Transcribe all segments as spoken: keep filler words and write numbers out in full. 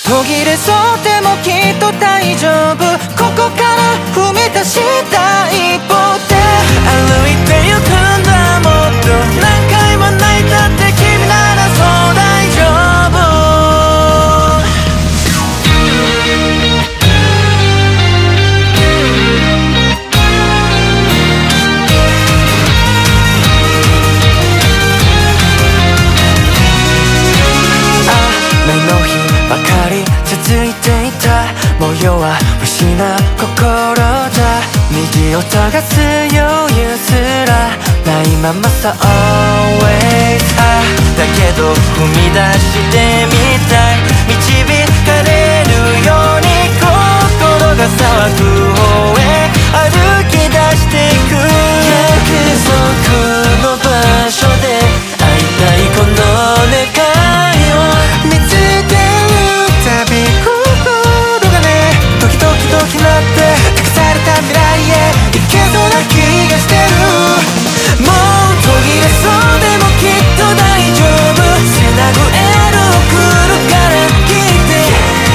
途切れそうでもきっと大丈夫。ここから踏み出した一歩で歩いてゆくんだ。もっと何回も泣いたって君ならそう大丈夫。雨の日ばかり続いていた。模様は不思議な心だ。右を探す余裕すらないままさ always。 あだけど踏み出してみたい。導かれるように心が騒ぐ方へ歩き出していく。約束の場所で会いたいこの願いを見つけるたび心がねドキドキドキなって託された未来へ行けそうな気がしてる。もう途切れそうでもきっと大丈夫。背中エール送るから聞いて、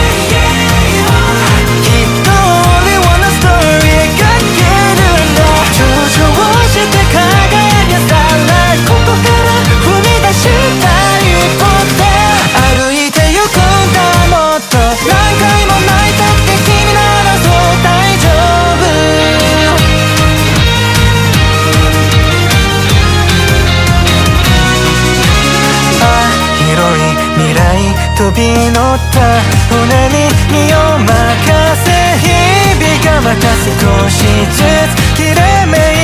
きっと only one story 描けるんだ。上々して輝きさらここから踏み出した一歩で歩いてゆくんだ。もっと何回も泣いたって君ならそう大丈夫。あ広い未来飛び乗った船に身を任せ日々がまた少しずつ切れ目